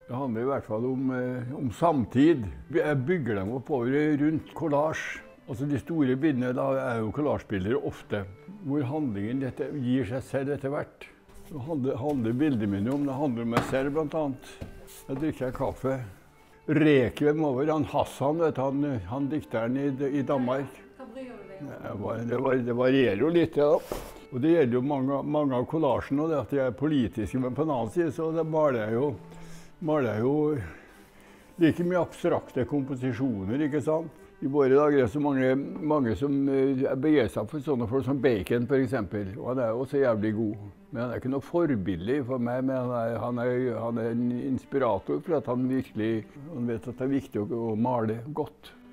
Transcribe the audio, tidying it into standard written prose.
Det handler i hvert fall om samtid. Jeg bygger dem opp over rundt collage. Altså de store bildene da er jo collagebilder ofte, hvor handlingen gir seg selv etter hvert. Det handler bildet mine om, det handler om meg selv blant annet. Jeg drikker kaffe. Requiem over Hassan, vet du, han dikteren i Danmark. Hva bryr du deg om? Det varierer jo litt, ja. Og det gjelder jo mange av kollasjene, og det at de er politiske, men på en annen side så maler jeg jo like mye abstrakte komposisjoner, ikke sant? I våre dager er det så mange som er begeistret for sånne folk som Bacon, for eksempel. Og han er jo også jævlig god. Men han er ikke noe forbilde for meg, men han er en inspirator for at han vet at det er viktig å male godt.